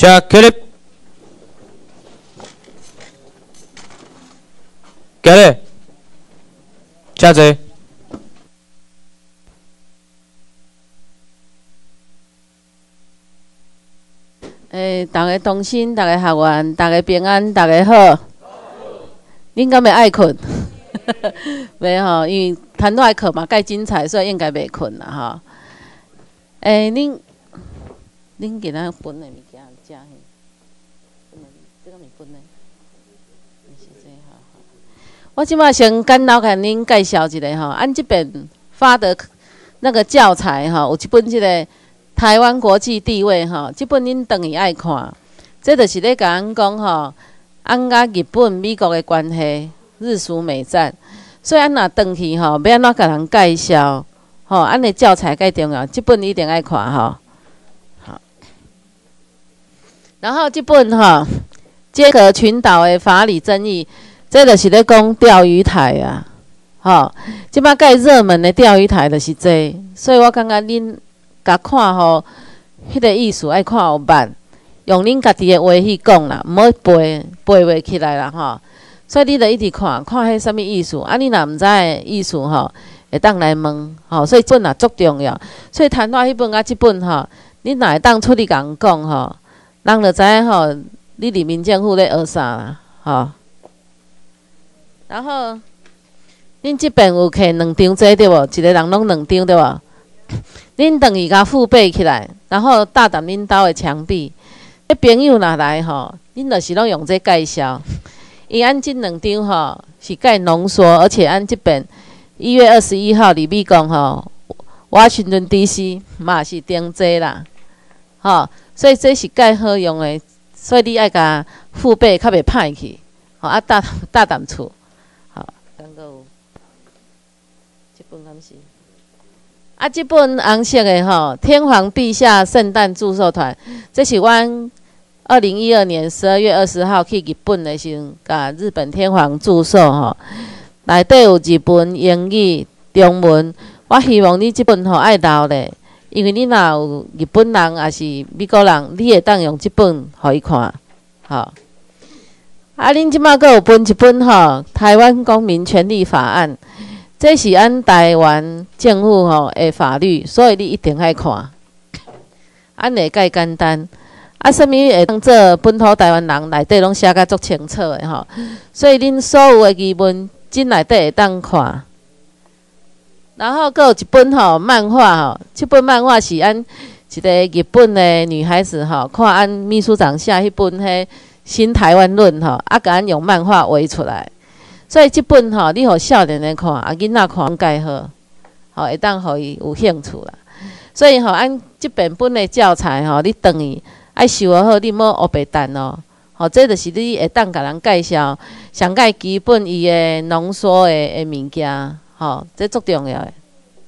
Check clip. Get it. 加贼。 大家同心，大家学员，大家平安，大家好。恁敢会爱困？袂吼，因为谈恋爱课嘛介精彩，所以应该袂困啦吼。恁今仔分的物件食嘿？这个物分的？是这好。我即摆先简单甲恁介绍一下吼，按这边发的那个教材吼，有一本这个台湾国际地位吼，这本恁等于爱看，这就是咧甲咱讲吼，按甲日本、美国的关系，日苏美战。所以咱若转去吼，要安怎甲人介绍吼？按的教材介重要，这本一定爱看吼。好，然后这本吼，接合群岛的法理争议，这就是咧讲钓鱼台啊，吼，即摆介热门的钓鱼台就是这，所以我感觉恁甲看吼，迄个意思爱看有捌，用恁家己的话去讲啦，毋好背袂起来啦吼。所以你著一直看，看迄啥物意思，啊，你若毋知的意思吼，会当来问吼。所以这本也足重要。所以谈话迄本甲即本吼，你若会当出去甲人讲吼，人就知影吼，你人民政府咧学啥啦吼。然后恁即边有摕2张这对无？一个人拢2张对无？恁等于甲复背起来，然后搭踮恁兜的墙壁。迄朋友若来吼，恁就是拢用这介绍。伊按这2张吼是介浓缩，而且按这边1月21号伫美国吼，华盛顿 DC 嘛是订这啦，吼，所以这是介好用的，所以你爱甲父辈较袂歹去，吼啊搭踮厝，好，刚个有这本敢是？啊，这本红色的吼，天皇陛下圣诞祝寿团，这是阮。2012年12月20号去日本的时候，甲日本天皇祝寿吼，内底有日文、英语、中文。我希望你这本吼爱留咧，因为你若有日本人也是美国人，你会当用这本互伊看，吼。啊，恁即马阁有分一本吼《台湾公民权利法案》，这是按台湾政府吼的法律，所以你一定爱看。按会介简单。啊，啥物会当做本土台湾人内底拢写甲足清楚的吼，所以恁所有的疑问，真内底会当看。然后阁有一本吼漫画吼，这本漫画是按一个日本的女孩子吼，看按秘书长写迄本迄《新台湾论》吼，啊，甲咱用漫画画出来。所以这本吼，你互少年的看，啊囡仔看介好，吼会当互伊有兴趣啦。所以吼，按这本的教材吼，你等于。爱收好，你莫黑白等哦。吼，这就是你会当甲人介绍上介基本伊的浓缩的物件，吼，这足重要的。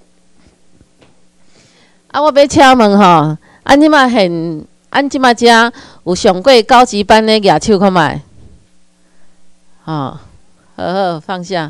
啊，我要请问吼，按即马遮有上过高级班的举手看觅？吼，好放下。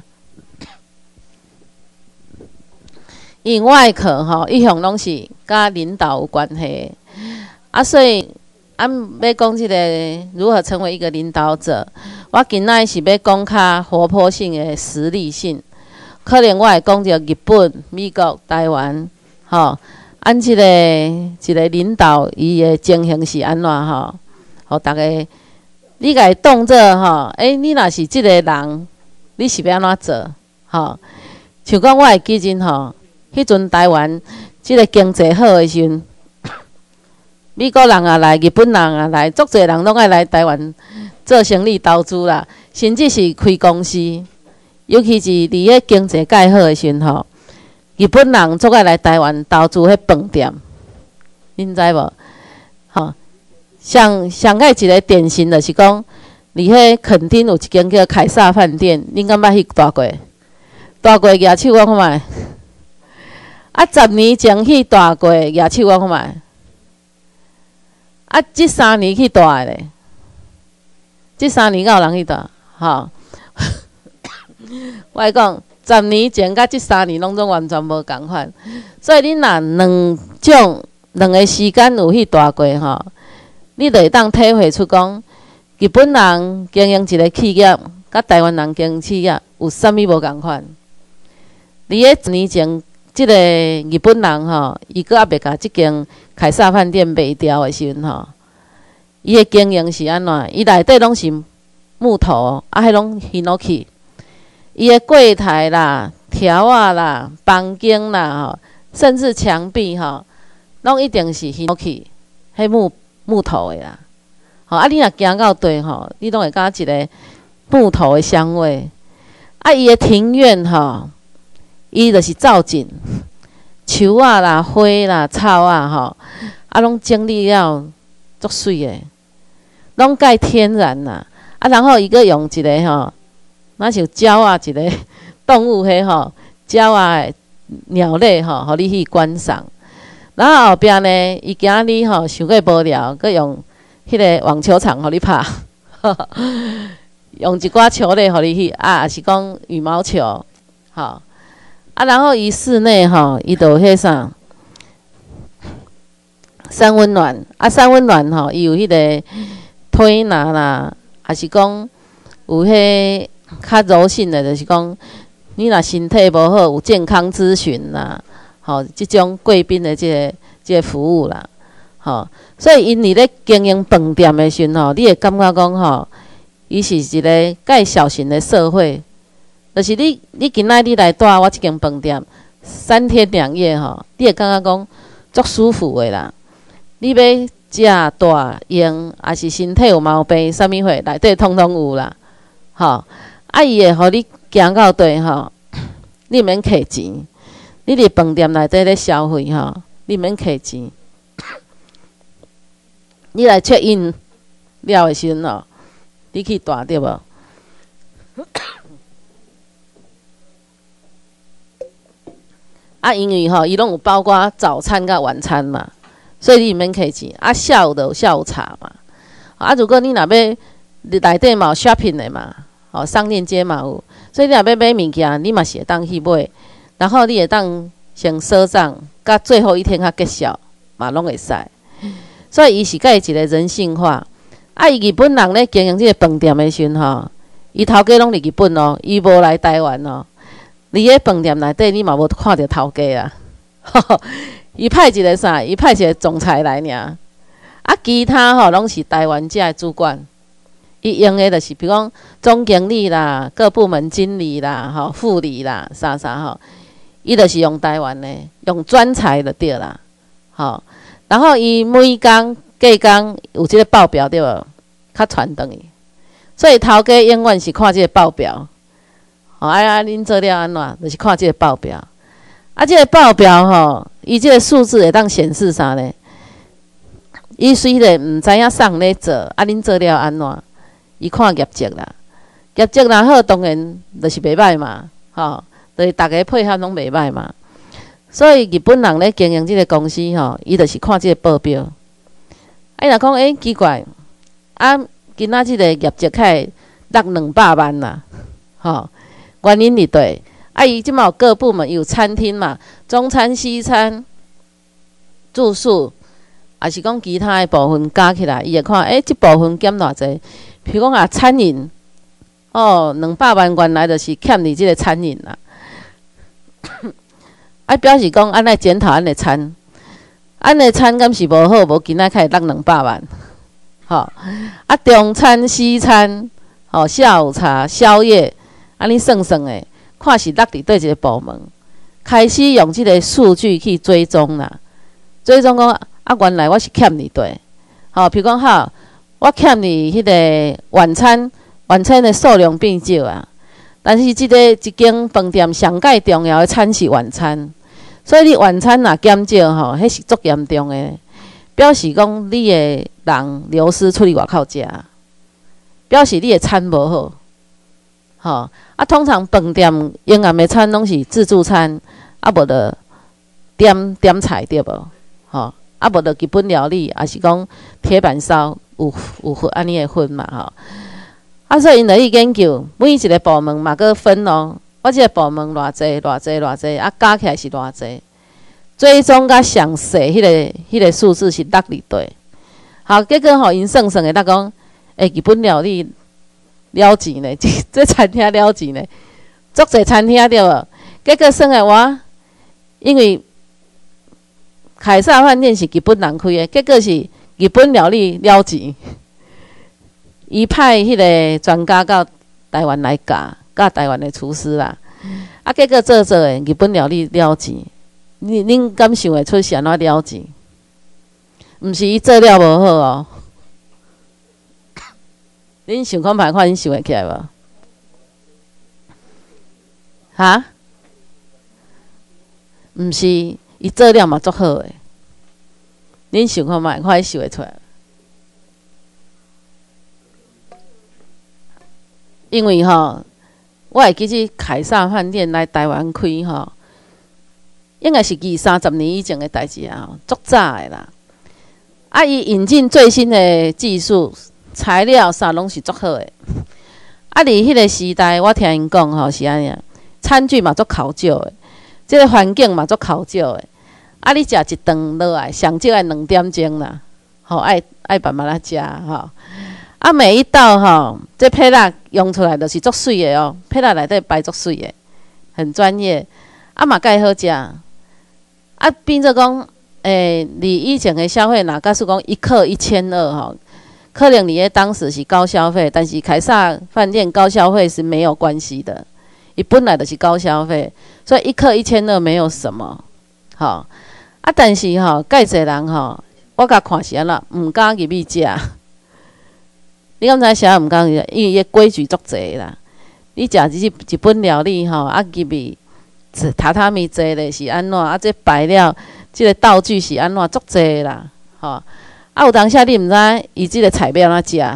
因为我的课吼，一向拢是甲领导有关系，啊，所以。要讲即个如何成为一个领导者，我今仔是要讲较活泼性的实力性，可能我会讲着日本、美国、台湾，吼，按一个领导伊的情形是安怎吼？互大家你家己当做吼，你若是即个人，你是要安怎做？吼，像讲我会记真吼，迄阵台湾即个经济好的时阵。美国人也来，日本人也来，足侪人拢爱来台湾做生意投资啦，甚至是开公司。尤其是伫迄经济介好的时阵吼，日本人足爱来台湾投资迄饭店，恁知无？吼，上个一个典型就是讲，伫迄垦丁有一间叫凯撒饭店，恁敢捌去住过？住过举手我看觅。啊，10年前去住过举手我看觅。啊，这3年去住的咧，这3年敢有人去住？吼，我讲10年前甲这3年拢总完全无共款，所以恁若两个时间有去住过吼， 你就会当体会出讲，日本人经营一个企业，甲台湾人经营企业有啥物无共款？伫咧1年前，即个日本人吼，伊阁还袂甲即间凯撒饭店卖掉的时阵吼，伊的经营是安怎？伊内底拢是木头，啊，迄拢 hinoki。伊的柜台啦、条啊啦、房间啦吼，甚至墙壁吼，拢一定是 hinoki， 迄木头的啦。吼，啊，你若行到对吼，你拢会感觉一个木头的香味。啊，伊的庭院吼。伊就是造景，树啊啦、花啦、草啊吼，啊拢整理了足水诶，拢介天然啦。啊，然后伊个用一个吼，那像鸟啊一个动物迄吼，鸟啊的鸟类吼，互你去观赏。然后后壁呢，伊今日吼想过无聊，佮用迄个网球场互你拍，用一寡球类互你去啊，也是讲羽毛球，吼。啊，然后伊室内吼，伊就有迄啥三温暖啊，三温暖吼，伊有迄个推拿啦，还是讲有迄较柔性的，就是讲你若身体无好，有健康咨询啦，吼，即种贵宾的即个服务啦，吼，所以因伫咧经营饭店的时阵吼，你会感觉讲吼，伊是一个介小型的社会。就是你今仔日来住我即间饭店3天2夜吼，你会感觉讲足舒服的啦。你要食住用，还是身体有毛病，啥物货内底通通有啦。吼，啊伊会互你行到对吼，你免摕钱。你伫饭店内底咧消费吼，你免摕钱。你来 check in 了的时阵吼，你去住对无？啊，因为吼，伊拢有包括早餐甲晚餐嘛，所以你毋免客气。啊，下午就有下午茶嘛。啊，如果你若要内底嘛有 shopping 的嘛，哦，商店街嘛有，所以你若要买物件，你嘛是会当去买，然后你会当先赊账，甲最后一天较结束嘛，拢会使。所以伊是介一个人性化。啊，伊日本人咧经营即个饭店的时阵吼，伊头家拢伫日本哦，伊无来台湾哦。伫咧饭店内底，你嘛无看到头家啊！伊派一个啥？伊派一个总裁来尔。啊，其他吼拢是台湾遮的主管。伊用的就是比如讲总经理啦、各部门经理啦、吼副理啦、啥吼，伊就是用台湾的，用专才就对啦。吼，然后伊每工计工有即个报表对无？较传统伊，所以头家永远是看即个报表。恁做了安怎？就是看即个报表。啊，即个报表吼，伊即个数字会当显示啥呢？伊虽然毋知影送咧做，啊，恁做了安怎？伊看业绩啦，业绩若好，当然就是袂歹嘛，吼，就是大家配合拢袂歹嘛。所以日本人咧经营即个公司吼，伊就是看即个报表。啊，若讲奇怪，啊，今仔即个业绩较会落200万啦，吼。原因伫对，啊，伊即马有各部门有餐厅嘛，中餐、西餐、住宿，还是讲其他的部分加起来，伊会看，即部分减偌济？譬如讲啊，餐饮，哦，200万原来就是欠你即个餐饮啦。啊，表示讲，安尼检讨安尼餐，安尼餐敢是无好，无今仔开始落200万，吼，啊，中餐、西餐，吼，下午茶、宵夜。安尼算算诶，看是落伫对一个部门，开始用即个数据去追踪啦。追踪讲啊，原来我是欠你对，吼，譬如讲好，我欠你迄个晚餐的数量变少啊。但是即个一间饭店上介重要的餐是晚餐，所以你晚餐若减少吼，迄是足严重诶，表示讲你诶人流失出去外口食，表示你诶餐无好。吼，啊，通常饭店用暗的餐拢是自助餐，啊无着点菜对无？吼，啊无着基本料理，还是讲铁板烧有安尼的分嘛吼。啊，所以因来去研究每一个部门嘛，佮分哦。我即个部门偌济，啊加起来是偌济。最终甲详细迄个数字是落伫对。 好，结果吼因算算的，他讲，日本料理了钱呢，这餐厅了钱呢，足侪餐厅对无？结果算的我，因为凯撒饭店是日本人开的，结果是日本料理了钱，伊派迄个专家到台湾来教台湾的厨师啦。啊，结果做的日本料理了钱，恁敢想会出是安怎了钱？毋是伊做了无好哦。恁想看歹看，恁想会起来无？哈？毋是，伊做了嘛足好诶。恁想看歹看，伊想会出来。因为吼，我会记起凯撒饭店来台湾开吼，应该是20-30年以前诶代志啊，足早诶啦。啊，伊引进最新的技术。材料啥拢是足好诶，啊！伫迄个时代，我听因讲吼是安尼，餐具嘛足考究诶，即个环境嘛足考究诶。啊，你食一顿落来，上少爱2点钟啦，吼爱慢慢仔食吼。啊，每一道吼，这配料用出来就是足水诶哦，配料内底摆足水诶，很专业。啊嘛介好食，啊变做讲，你以前诶消费若假使讲1克1200吼。可能你当时是高消费，但是凯撒饭店高消费是没有关系的，伊本来就是高消费，所以1克1200没有什么，吼啊，但是吼，介侪人吼，我甲看是安怎，毋敢入去食。你敢知啥毋敢入？因为伊规矩足侪啦。你食日本料理吼，啊入去榻榻米坐咧是安怎？啊这摆料，这个道具是安怎？足侪啦，吼。啊，有当下你毋知伊即个菜要安怎食，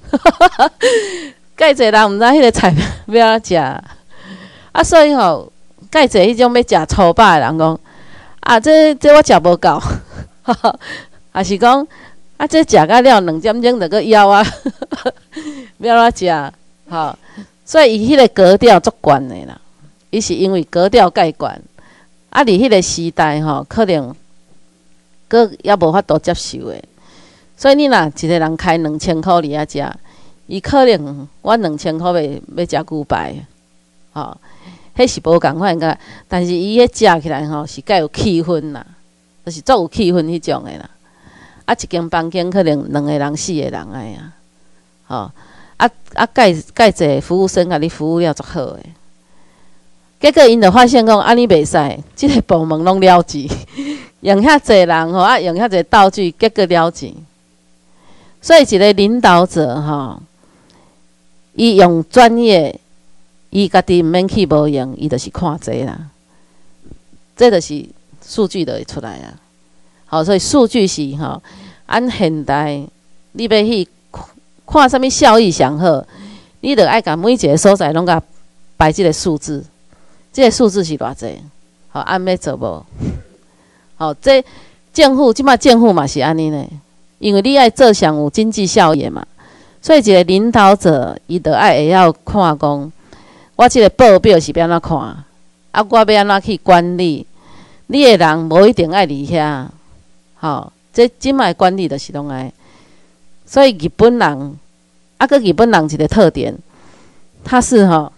介侪人毋知迄个菜要安怎食，啊，所以吼，介侪迄种要食粗饱诶人讲，啊，这我食无够，啊是讲，啊这食到了2点钟就搁枵啊，要安怎食，吼，所以伊迄个格调足悬诶啦，伊是因为格调介悬，啊，伫迄个时代吼，可能搁也无法度接受诶。所以你若一个人开2000箍伫遐食，伊可能我2000箍要食牛排，吼，迄是无共款个。但是伊迄食起来吼是介有气氛啦，就是足有气氛迄种诶啦。啊，一间房间可能2个人、4个人诶啊，吼，介济服务生甲你服务了足好诶。结果因就发现讲安尼袂使，即个部门拢了钱，用遐济人吼，啊用遐济道具，结果了钱。所以一个领导者吼，伊用专业，伊家己毋免去无用，伊就是看这啦。这就是数据就会出来啊。好，所以数据是吼，按现代你要去看啥物效益上好，你着爱甲每一个所在拢甲摆即个数字，即个数字是偌济？好，按要做无？好，这政府即马政府嘛是安尼呢。因为你爱做上有经济效益嘛，所以一个领导者伊着爱会晓看讲，我即个报表是要安怎看，啊，我要安怎去管理？你的人无一定爱伫遐，吼，这即卖管理就是拢爱。所以日本人，啊，个日本人一个特点，他是吼，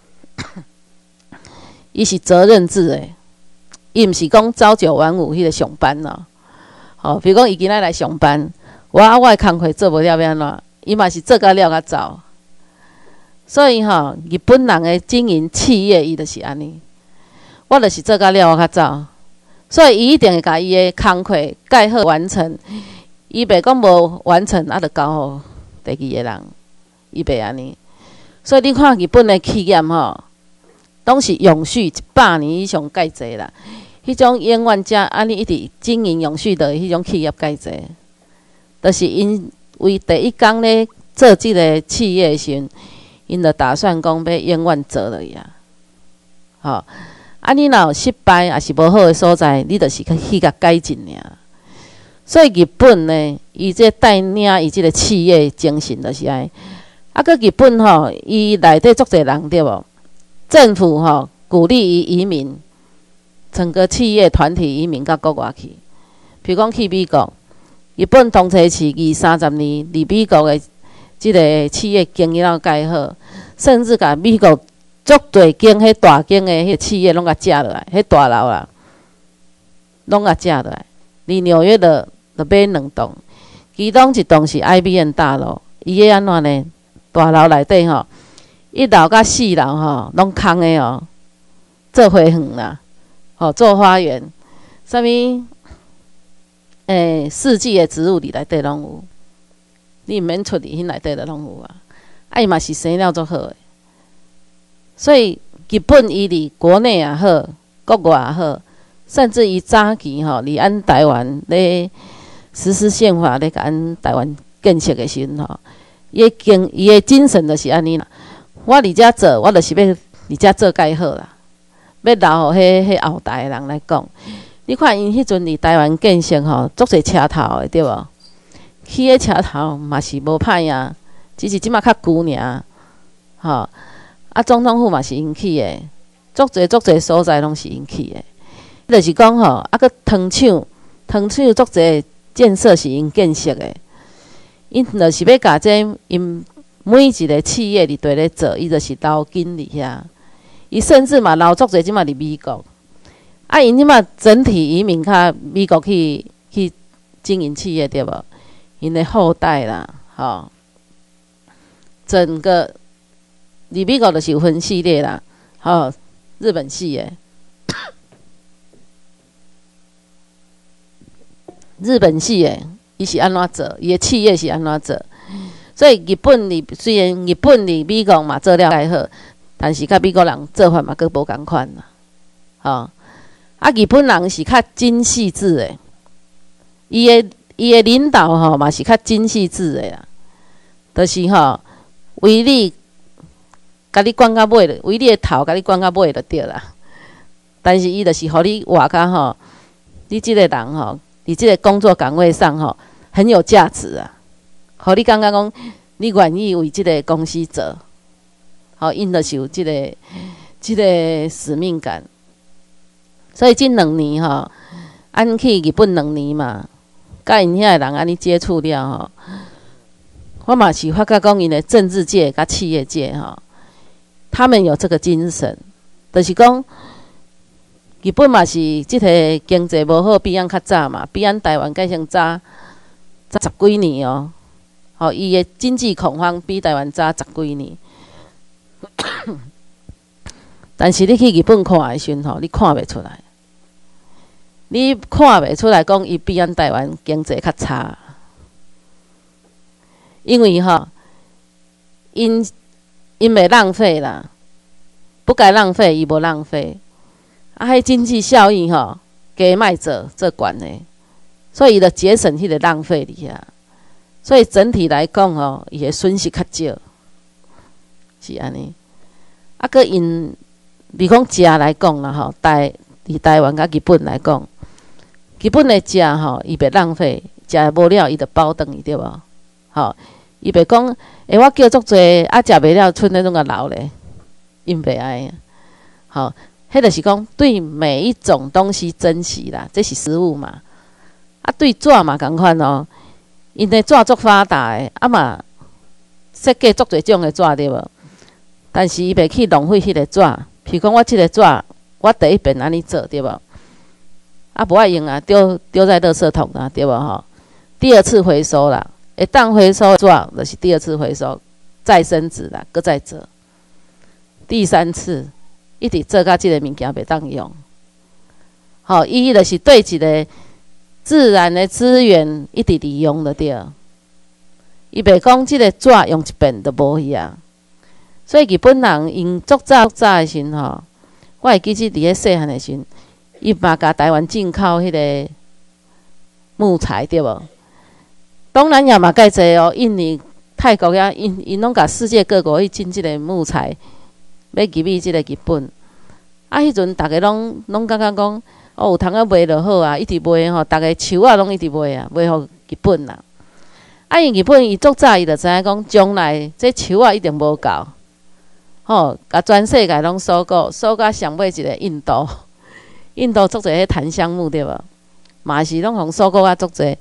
伊是责任制诶，伊毋是讲朝9晚5迄个上班咯，吼，比如讲伊今仔来上班。我的工课做无了要安怎？伊嘛是做到了甲走。所以吼，日本人的经营企业，伊就是安尼。我就是做到了我甲走。所以伊一定会甲伊的工课盖好完成。伊袂讲无完成，啊，就交互第二个人。伊袂安尼。所以你看日本的企业吼，拢是永续100年以上介济啦。迄种永远遮安尼一直经营永续的迄种企业介济。就是因为第一工咧做即个企业时，因就打算讲要永远做落去啊。吼，啊你若有失败，也是无好诶所在，你就是去甲改进尔。所以日本呢，伊这带领伊即个企业精神就是安。啊，搁日本吼，伊内底足侪人对无？政府吼鼓励伊移民，整个企业团体移民到国外去，譬如讲去美国。 日本统治时期30年，伫美国的即个企业经营了介好，甚至甲美国足侪间迄大间的迄企业拢甲食落来，迄大楼啦，拢甲食落来。离纽约就买2栋，其中一栋是 IBM 大楼，伊个安怎呢？大楼内底吼，1楼甲4楼吼，拢空的哦，做花园啦，吼做花园，啥物四季的植物伫内底拢有，你毋免出去，迄内底就拢有啊。啊，伊嘛是生了足好诶，所以日本伊伫国内也好，国外也好，甚至伊早期吼，伫咱台湾咧实施宪法咧，甲咱台湾建设诶时阵吼，伊诶精神就是安尼啦。我伫遮做，我就是要伫遮做介好啦，要留互迄后代诶人来讲。你看因迄阵伫台湾建设吼，足侪车头诶，对无？起个车头嘛是无歹啊，只是即马较旧尔，吼。啊，总统府嘛是因起诶，足侪所在拢是因起诶。就是讲吼，啊个糖厂足侪建设是因建设诶，因就是要甲这因每一个企业伫对咧做，伊就是留紧伫遐。伊甚至嘛留足侪即马伫美国。啊，因即马整体移民较美国去经营企业对无？因的后代啦，吼，整个伫美国就是有分系列啦，吼，日本系诶，日本系诶，伊是安怎做？伊的企业是安怎做？所以虽然日本伫美国嘛做了介好，但是甲美国人做法嘛佫无共款啦，吼。啊，日本人是较精细致诶，伊诶领导吼嘛是较精细致诶啦，就是吼为你甲你管到尾了，为你诶头甲你管到尾就对啦。但是伊就是互你活甲吼，你即个人吼，伫即个工作岗位上吼很有价值啊，互你感觉讲你愿意为即个公司做，吼，因就是有即个使命感。所以即2年吼，咱去日本2年嘛，甲因遐人安尼接触了吼，我嘛是发觉讲因的政治界甲企业界吼，他们有这个精神，就是讲日本嘛是即个经济无好，比咱较早嘛，比咱台湾改成早10几年哦，吼，伊的经济恐慌比台湾早10几年。但是你去日本看的时阵吼，你看袂出来，你看袂出来讲伊比咱台湾经济较差，因为吼，因袂浪费啦，不该浪费伊无浪费，啊，迄经济效益吼，加卖做悬的，所以伊就节省迄个浪费伫遐，所以整体来讲吼，伊的损失较少，是安尼。啊，佮因比如讲食来讲啦吼，伫台湾甲日本来讲，日本的食吼，伊袂浪费，食无了伊就包顿去对无？吼，伊袂讲，我叫足济，啊食袂了，剩咧拢甲留咧，因袂爱。吼，迄就是讲对每一种东西珍惜啦，这是食物嘛。啊，对纸嘛共款哦，因的纸足发达的，啊嘛设计足济种的纸对无？但是伊袂去浪费迄个纸。譬如讲，我即个纸，我第一遍安尼做对无？啊，无爱用啊，丢在垃圾桶啊，对无吼？第2次回收啦，会当回收的纸就是第2次回收，再生纸啦，搁再做。第3次一直做到即个物件袂当用，吼，伊就是对一个自然的资源一直利用就对。伊袂讲即个纸用一遍就无去啊。所以日本人因足早的时阵吼，我会记起伫咧细汉的时阵，伊嘛甲台湾进口迄个木材对无？东南亚嘛介济哦，印尼、泰国呀，因拢甲世界各国去进即个木材，要入去即个日本。啊，迄阵逐个拢感觉讲，哦，有通啊卖就好啊，一直卖吼，逐个树啊拢一直卖啊，卖互日本啦。啊，因日本伊足早伊就知影讲，将来这树啊一定无够。吼，甲全世界拢收购到上尾一个印度，印度足侪迄檀香木对无？嘛是拢互收购啊足侪，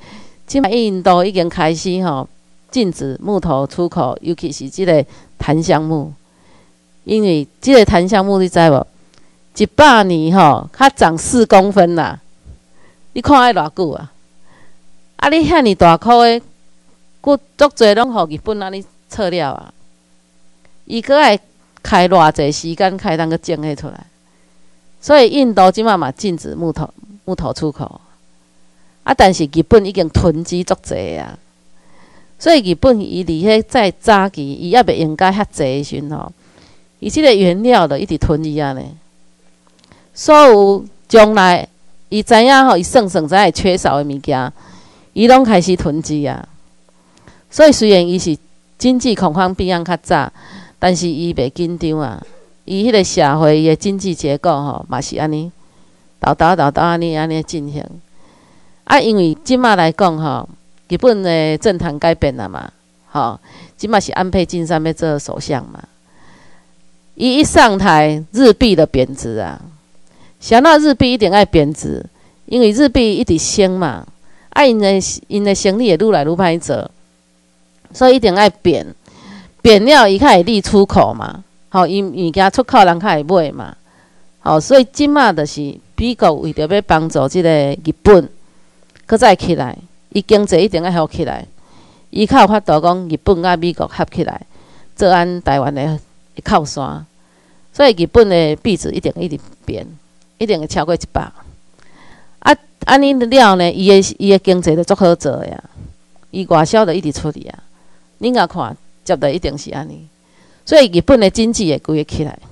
即摆印度已经开始禁止木头出口，尤其是即个檀香木，因为即个檀香木你知无？100年它长4公分啦，你看爱偌久啊？啊，你遐尼大棵的，足侪拢互日本安尼撤了啊！伊搁爱开偌济时间开当个种迄出来，所以印度即马嘛禁止木头出口。啊，但是日本已经囤积足济啊，所以日本伊伫迄在早期伊还袂用到遐济的时阵伊即个原料就一直囤积啊呢。所有将来伊知影伊算知会缺少的物件，伊拢开始囤积啊。所以虽然伊是经济恐慌变样较早，但是伊袂紧张啊。伊迄个社会伊的经济结构嘛是安尼，豆豆安尼进行。啊，因为即马来讲日本的政坛改变了嘛，即马是安倍晋三要做首相嘛。伊一上台，日币的贬值啊，想到日币一定爱贬值，因为日币一直升嘛，因的生意会愈来愈歹做，所以一定爱贬，贬了伊较会利出口嘛，因物件出口人较会买嘛，所以即马就是美国为着要帮助即个日本。搁再起来，伊经济一定要好起来。伊较有法度讲，日本甲美国合起来，做咱台湾的靠山。所以日本的币值一定一直变，一定会超过100。啊，安尼了呢，伊的经济就足好做呀。伊外销就一直出去啊。恁甲看，接着一定是安尼。所以日本的经济会规个起来，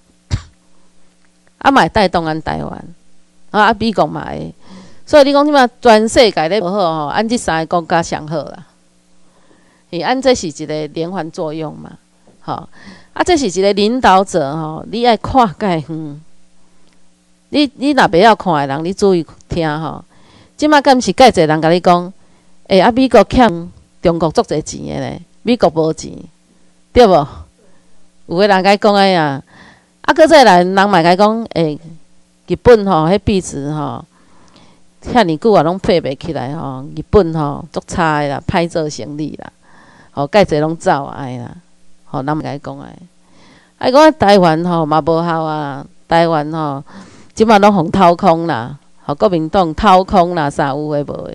啊嘛会带动咱台湾，啊美国嘛会。所以你讲即马全世界咧无好按即3个国家上好啦。按这是一个连环作用嘛，这是一个领导者你爱看介远。你若袂晓看的人，你注意听即马敢是介侪人甲你讲，美国欠中国足侪钱的咧，美国无钱，对无？有个人甲伊讲啊，搁再来人嘛甲伊讲，日本迄币值遐尼久啊，拢配袂起来日本足差的啦，歹做生意啦，介侪拢走哎啦，人嘛甲伊讲伊讲台湾嘛无效啊，台湾即马拢互掏空啦，国民党掏空啦，啥有诶无诶，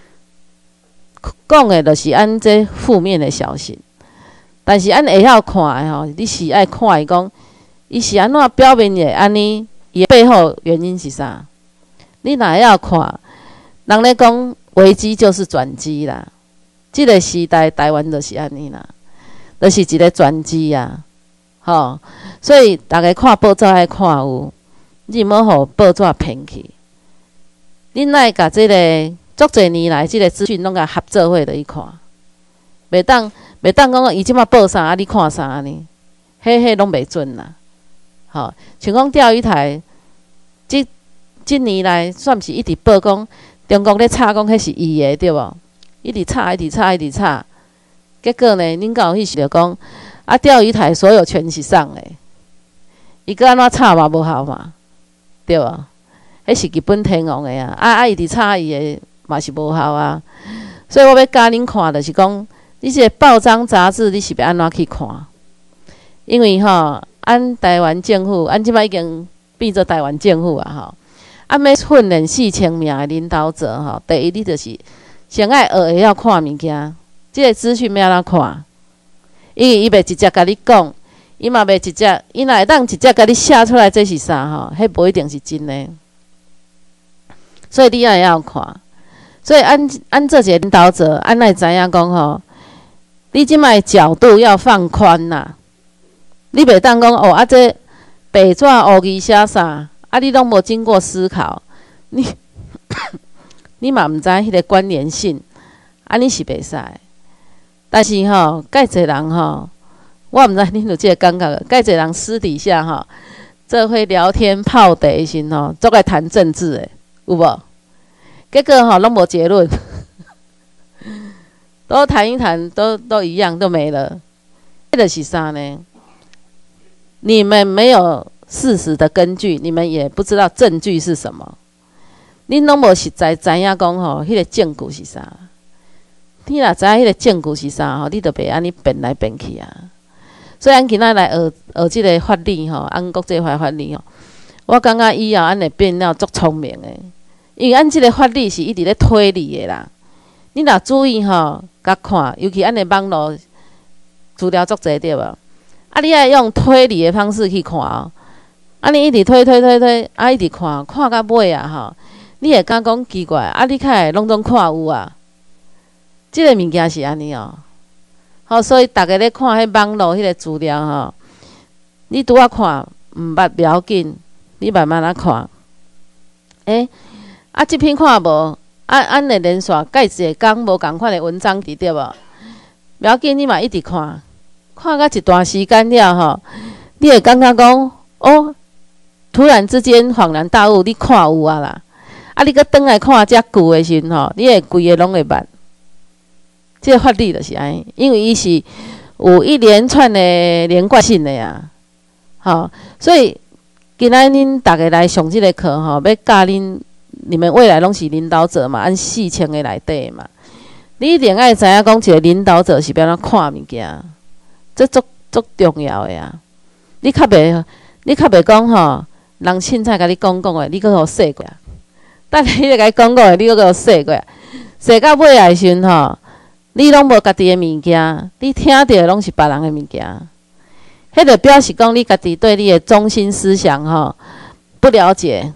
讲诶就是按这负面的消息，但是按会晓看诶你是爱看伊讲，伊是安怎表面诶安尼，伊背后原因是啥？你若会晓看，人咧讲危机就是转机啦。即个时代台湾就是安尼啦，就是一个转机啊，所以大家看报纸爱看有，你莫互报纸骗去。恁爱甲即个足侪年来即个资讯拢甲合作伙落去看，袂当讲伊即马报啥你看啥安尼，迄拢袂准啦。像讲钓鱼台，即年来算是一直报讲中国咧吵讲迄是伊的对无？一直吵，结果呢，恁敢有迄时就讲钓鱼台所有权是上的，伊搁安怎吵嘛无效嘛，对无？迄是日本天皇的伊直吵伊的嘛是无效啊。所以我要教恁看，就是讲你这个报章杂志你是要安怎去看？因为按台湾政府，按即摆已经变做台湾政府啊要训练4000名的领导者第一你就是先爱学会晓看物件，即个资讯要安怎看？因为伊袂直接甲你讲，伊嘛袂直接，伊若会当直接甲你写出来这是啥迄无一定是真的。所以你也要看，所以按这些领导者，来知影讲你即摆角度要放宽啦。你袂当讲这白纸黑字写啥？你拢无经过思考，你嘛毋知迄个关联性，你是袂使。但是介侪人我毋知恁有即个感觉，介侪人私底下做伙聊天泡茶的时阵做爱谈政治的，有无？结果拢无结论，都谈一谈，都一样，都没了。这就是啥呢？你们没有事实的根据，你们也不知道证据是什么，恁拢无实在知影讲迄个证据是啥。 你若知影迄个证据是啥吼，你就袂安尼变来变去啊。所以咱今仔来学即个法律吼，按国际法律吼，我感觉以后咱会变了足聪明诶，因为咱即个法律是一直咧推理诶啦。你若注意吼，甲看，尤其咱诶网络资料足侪对无？啊，你爱用推理诶方式去看哦。啊，你一直推，啊，一直看到尾啊吼，你会感讲奇怪，啊，你开拢总看有啊。即个物件是安尼哦。好，所以逐个咧看迄网络迄个资料吼，你拄仔看毋捌不要紧，你慢慢仔看。啊，即篇看无？啊，咱的连续介一个讲无共款的文章伫对无？不要紧，你嘛一直看，看到一段时间了吼，你会感觉讲哦，突然之间恍然大悟，你看有啊啦。啊，你搁转来看遮久的时阵吼，你会规个拢会捌。这个法律就是安尼，因为伊是有一连串的连贯性的呀，好，所以今仔恁大家来上这个课吼，要教恁，你们未来拢是领导者嘛，按4000个内底嘛，你一定爱知影讲一个领导者是要安怎看物件，这足重要的呀。你较袂讲吼，人凊彩甲你讲的，你搁互说过啊，等下你甲伊讲的，你搁互说过啊，说到尾来时阵吼。你拢无家己的物件，你听到的拢是别人的物件，迄就表示讲你家己对你的中心思想吼不了解，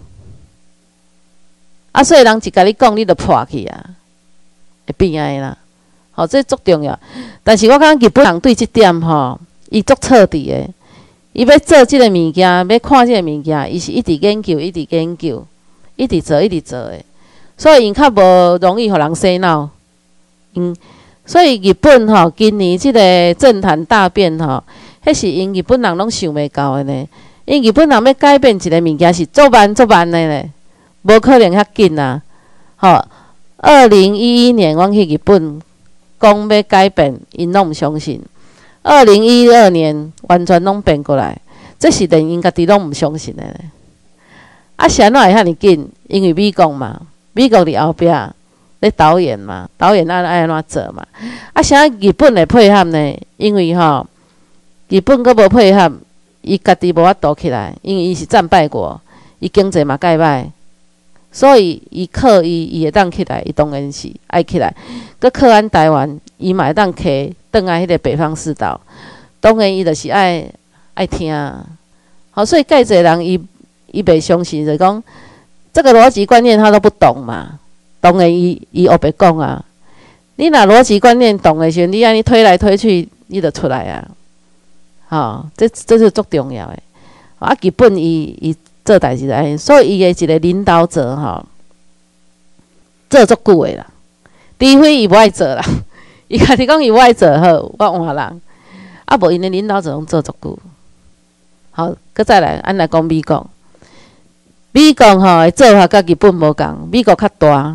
啊，所以人一甲你讲，你就破去啊，会变安尼啦。吼，这足重要。但是我感觉日本人对这点吼，伊足彻底的，伊要做即个物件，要看即个物件，伊是一直研究，一直做的，所以因较无容易互人洗脑，所以日本吼，今年即个政坛大变吼，迄是因日本人拢想袂到的呢。因日本人要改变一个物件是足慢的呢，无可能遐紧啊。吼，2011年阮去日本讲要改变，因拢毋相信。2012年完全拢变过来，这是连因家己拢毋相信的呢。啊，是安怎会遐尼紧？因为美国嘛，美国伫后壁。咧导演嘛，导演爱安怎做嘛？啊，啥日本会配合呢？因为吼，日本阁无配合，伊家己无法度起来，因为伊是战败国，伊经济嘛介歹，所以伊靠伊会当起来，伊当然是爱起来。阁靠咱台湾，伊嘛会当起转来迄个北方四岛，当然伊就是爱听。好，所以介侪人伊袂相信，就是讲这个逻辑观念他都不懂嘛。当然，伊学白讲啊。你若逻辑观念懂的时候，你安尼推来推去，你就出来啊。吼，这是足重要的。啊，日本伊做代志安尼，所以伊的一个领导者吼，做足久的啦。除非伊无爱做啦，伊家己讲伊无爱做好，我换人。啊，无因的领导者拢做足久。好，搁再来，咱来讲美国。美国吼的做法甲日本无共，美国较大。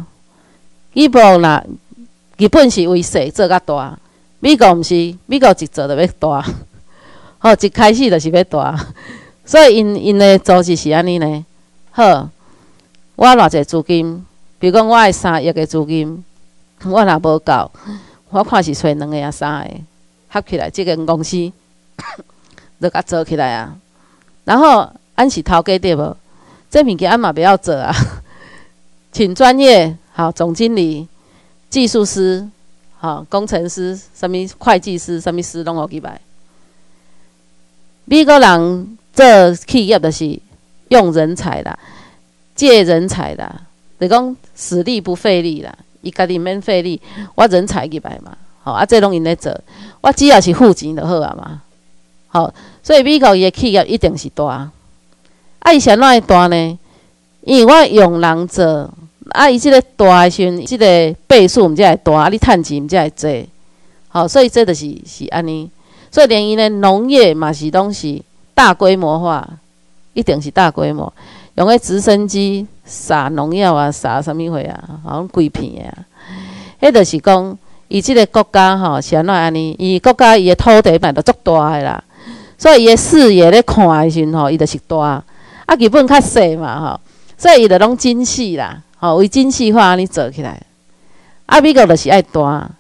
日本是为小做较大，美国毋是，美国一做就要大，吼，一开始就是要大，所以因的组织是安尼呢。好，我偌济资金，比如讲我的3亿的资金，我若无够，我看是找2个啊3个合起来，这间公司就甲做起来啊。然后俺是头家对无？这物件俺嘛不要做啊，请专业。好，总经理、技术师、好工程师、什么会计师、什么师拢互去买。美国人做企业就是用人才啦，借人才啦，就讲使力不费力啦，伊家己免费力，我人才去买嘛。好啊，这拢因咧做，我只要是付钱就好啊嘛。好，所以美国伊的企业一定是大。啊，伊是安怎会大呢？因为我用人做。啊，伊即个大诶时阵，即个倍数毋才会大，啊，你趁钱毋才会济。好，所以这就是安尼。所以连伊的农业嘛是拢是大规模化，一定是大规模，用个直升机撒农药啊，撒啥物货啊，好像规片诶啊。迄就是讲，伊即个国家吼是安怎安尼？伊国家伊诶土地嘛就足大诶啦，所以伊诶视野咧看诶时阵吼，伊就是大。啊，日本较细嘛吼，所以伊就拢精细啦。吼，为精细化安尼做起来，啊，美国就是爱大，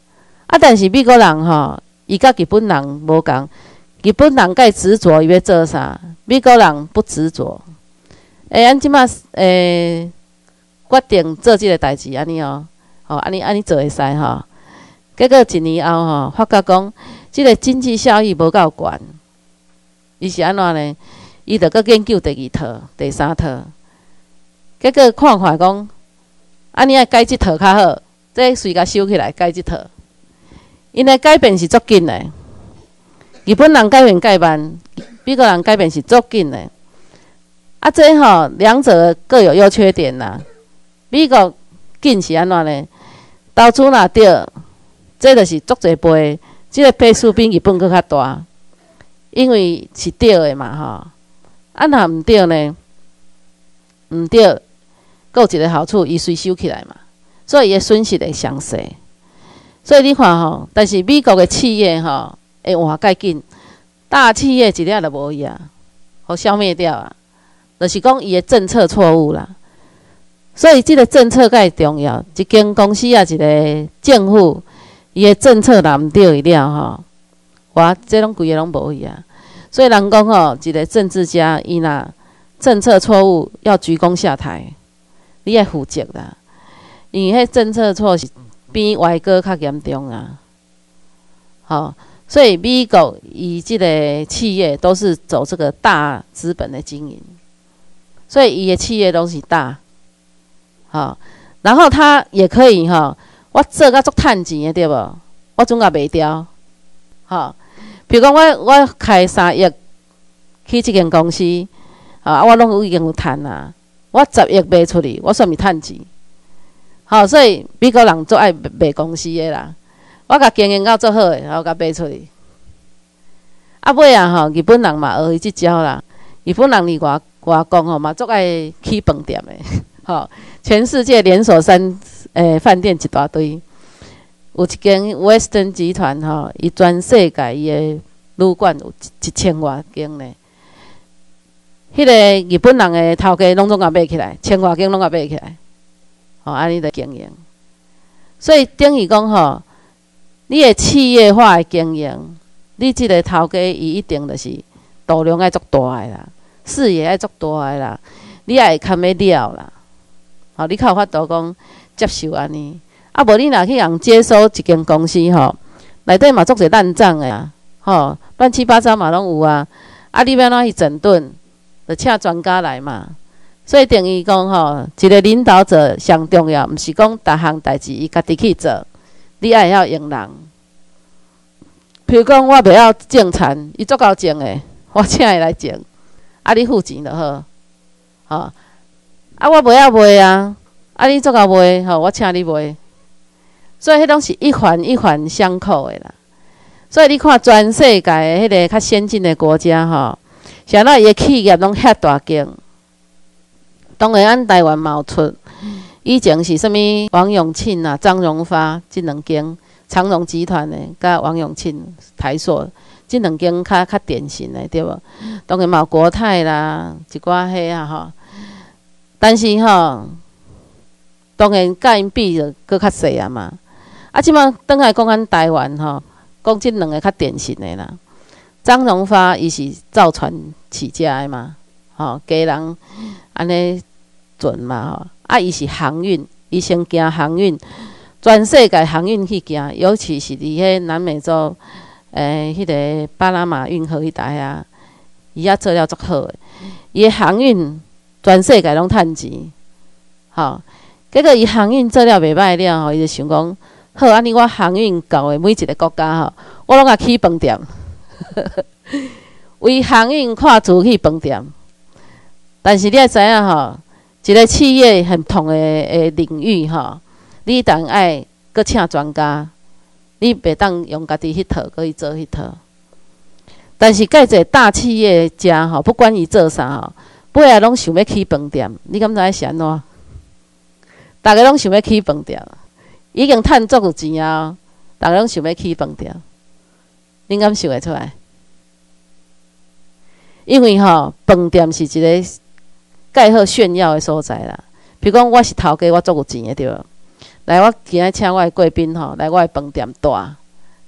啊，但是美国人吼，伊甲日本人无共，日本人介执着伊要做啥，美国人不执着。咱即马决定做即个代志安尼哦，安尼做会使吼。结果1年后吼，发觉讲即个经济效益无够悬，伊是安怎呢？伊着搁研究第2套、第3套，结果看讲，安尼爱改即套较好，这随甲收起来改即套。因的改变是足紧的，日本人改变介慢，美国人改变是足紧的。啊，这吼两者各有优缺点啦。美国紧是安怎呢？投资若对，这就是足侪倍，即个倍数比日本搁较大，因为是对的嘛吼。啊，若毋对呢？毋对，搁有一个好处，伊随收起来嘛，所以伊的损失会详细。所以你看吼，但是美国的企业吼会换介紧，大企业一粒都无去啊，互消灭掉啊。就是讲伊的政策错误啦。所以即个政策介重要，一间公司啊，一个政府，伊的政策若毋对了吼，哇，这拢规个拢无去啊。所以人讲吼，一个政治家伊若政策错误，要鞠躬下台，你爱负责啦，因为迄政策错是。比外国较严重啊，所以美国伊即个企业都是走这个大资本的经营，所以伊的企业都是大，然后他也可以我做甲足趁钱的对无？我总甲卖掉，比如讲我开3亿去即间公司，我拢已经有趁啊，我10亿卖出去，我算是趁钱。所以美国人足爱卖公司的啦，我甲经营到足好诶，然后甲卖出去。尾啊日本人嘛学伊即招啦，日本人伫外国嘛足爱起饭店诶，全世界连锁饭店一大堆，有一间 Western 集团伊全世界伊诶旅馆有1000多间呢。迄个日本人诶头家拢总甲买起来，1000多间拢甲买起来。安尼的经营，所以等于讲你的企业化的经营，你即个头家伊一定就是度量爱足大的啦，视野爱足大的啦，你也会堪要了啦，你较有法度讲接受安尼，无你若去人接收一间公司内底嘛足侪烂账的啊，乱七八糟嘛拢有啊，你要怎去整顿，就请专家来嘛。所以等于讲一个领导者上重要，毋是讲逐项代志伊家己去做，你也要用人。譬如讲，我袂晓种田，伊足够种诶，我请伊来种，你付钱就好。我袂晓卖啊，你足够卖，我请你卖。所以迄拢是一环一环相扣诶啦。所以你看全世界诶迄个较先进诶国家像咱伊诶企业拢遐大间。当然，咱台湾嘛有出，以前是啥物王永庆啊、张荣发即2间，长荣集团的，甲王永庆台塑即2间较典型的，对无？当然嘛有国泰啦，一寡迄啊但是当然甲因比就搁较细啊嘛。即摆转来讲咱台湾讲即2个较典型的啦。张荣发伊是造船起家的嘛，家人。安尼准嘛伊是航运，伊先行航运，全世界航运去行，尤其是伫迄南美洲，迄个巴拿马运河迄带啊，伊做了足好诶。伊诶航运全世界拢趁钱，结果伊航运做了袂歹了伊就想讲，好安尼我航运到诶每一个国家我拢甲起饭店，为航运看出去饭店。但是你也知影一个企业很不同的领域你当爱搁请专家，你袂当用家己迄套搁去做迄套。但是介侪大企业家不管伊做啥尾仔拢想要起饭店，你敢知是安怎？逐个拢想要起饭店，已经趁足有钱啊，逐个拢想要起饭店，恁敢想会出来？因为饭店是一个介好炫耀的所在啦，比如讲我是头家，我足有钱的对无？来，我今仔请我的贵宾来我的饭店住，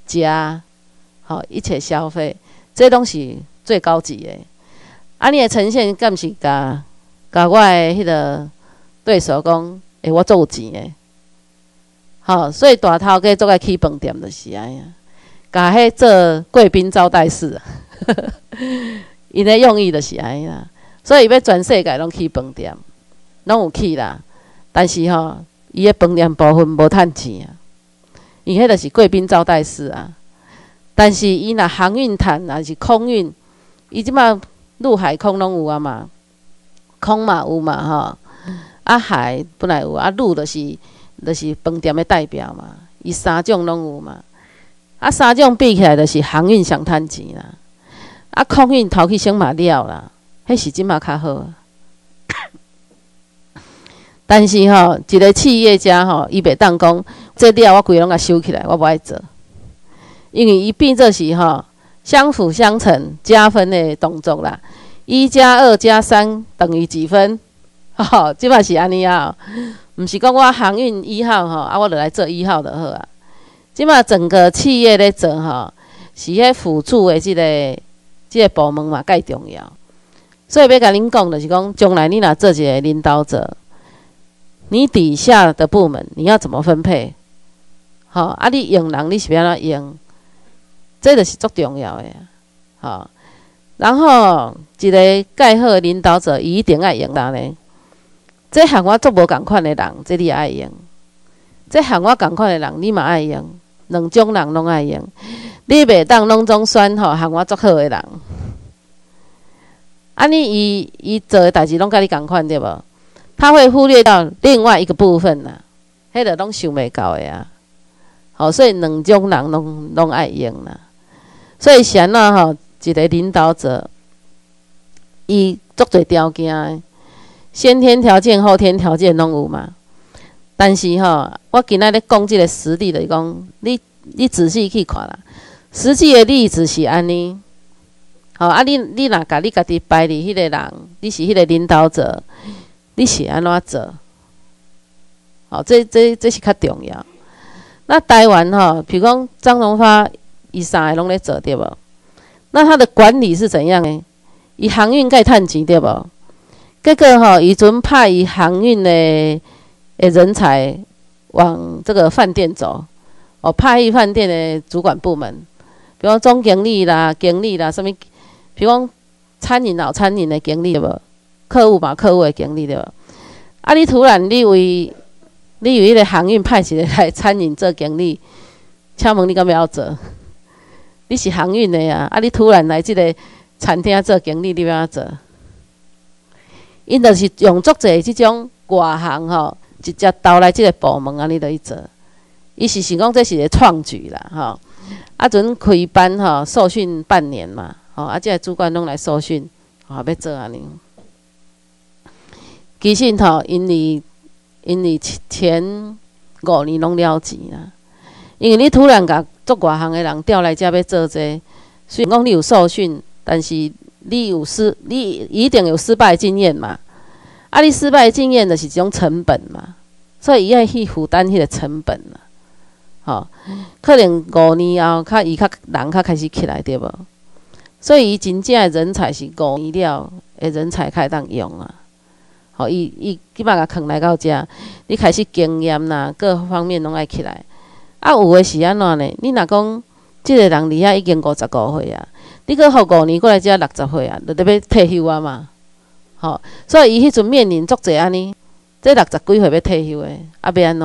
家，好，一切消费，这拢是最高级的。啊，你的呈现敢毋是甲我的迄个对手讲，我做有钱的，好，所以大头家做爱去饭店就是安尼，甲迄做贵宾招待室，因的用意就是安尼啦。所以要全世界拢去饭店，拢有去啦，但是伊的饭店部分无趁钱啊，伊迄就是贵宾招待室啊。但是伊若航运碳，还是空运，伊即马陆海空拢有啊嘛，空嘛有嘛啊海本来有啊，陆就是饭店的代表嘛，伊三种拢有嘛，啊三种比起来就是航运上趁钱啦，啊空运头去先嘛了啦，迄是即马较好。但是一个企业家伊袂当讲，这了我规拢甲收起来，我无爱做。因为伊变做是相辅相成加分的动作啦，1+2+3等于几分？即摆是安尼啊，毋是讲我航运1号啊，我就来做1号就好啊。即摆整个企业咧做是迄辅助的即个部门嘛，介重要。所以要甲恁讲，就是讲将来你若做一个领导者，你底下的部门你要怎么分配？啊，你用人你是要安怎用？这就是足重要的然后一个介好的领导者，伊一定爱用啥呢？这和我足无共款的人，这你也爱用；这和我共款的人，你嘛爱用。两种人拢爱用，你袂当拢总选和我足好的人。安尼伊做的代志拢甲你共款对无？他会忽略到另外一个部分啦，迄个拢想袂到的啊。所以两种人拢爱用啦。所以是安怎一个领导者，伊足侪条件的，先天条件、后天条件拢有嘛。但是我今仔咧讲即个实例，就是讲你仔细去看啦，实际的例子是安尼。啊，你若甲你家己摆伫迄个人，你是迄个领导者，你是安怎做？这是较重要。那台湾比如讲张荣发。伊三个拢咧做对无？那他的管理是怎样呢？伊航运该趁钱对无？结果伊阵派伊航运的人才往这个饭店走，派伊饭店的主管部门，比如总经理啦、经理啦，什么，比如讲餐饮的经理对无？客户的经理对无？啊，你突然你为迄个航运派一个来餐饮做经理，请问你敢要做？你是航运的啊，你突然来即个餐厅做经理，你要怎做？因就是用足侪即种外行直接投来即个部门安尼就去做。伊是讲这是一个创举啦啊，阵开班受训半年嘛啊，即个主管拢来受训要做安尼。其实因为前5年拢了钱啦，因为你突然甲做外行的人调来遮要做这，虽然讲你有受训，但是你一定有失败经验嘛。啊，你失败经验就是一种成本嘛，所以伊爱去负担迄个成本啦。可能5年后，人较开始起来对无？所以伊真正的人才是5年了的人才开当用啊。伊基本甲扛来到遮，你开始经验啦，各方面拢爱起来。啊，有诶是安怎呢？你若讲即个人离遐已经55岁啊，你搁互5年过来遮60岁啊，就得要退休啊嘛。所以伊迄阵面临足侪安尼，这60几岁要退休诶，要安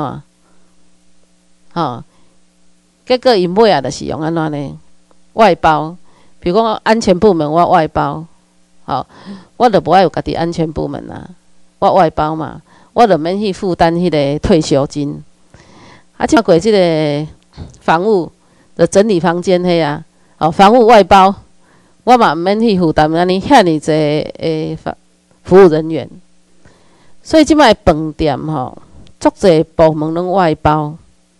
怎？结果伊尾就是用安怎呢？外包，比如讲安全部门我外包，我就无爱有家己安全部门啊，我外包嘛，我就免去负担迄个退休金。啊，像过即个房务的整理房间迄啊，房务外包，我嘛毋免去负担安尼遐尼济服务人员。所以即摆饭店足济部门拢外包，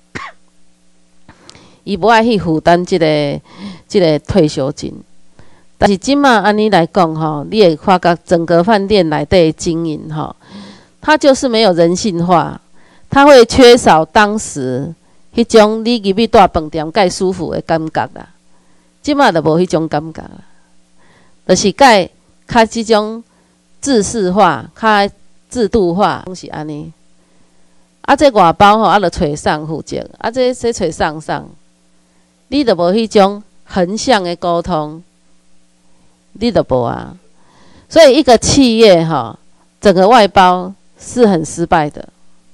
伊无爱去负担即个退休金。但是即摆安尼来讲你会发觉整个饭店内底经营它就是没有人性化。他会缺少当时迄种你入去住饭店介舒服的感觉啦。即马就无迄种感觉啦，就是介较即种制式化、较制度化，拢是安尼。啊，这外包吼，啊，就找上负责，啊，这找上，你就无迄种横向的沟通，你就无啊。所以一个企业吼，整个外包是很失败的。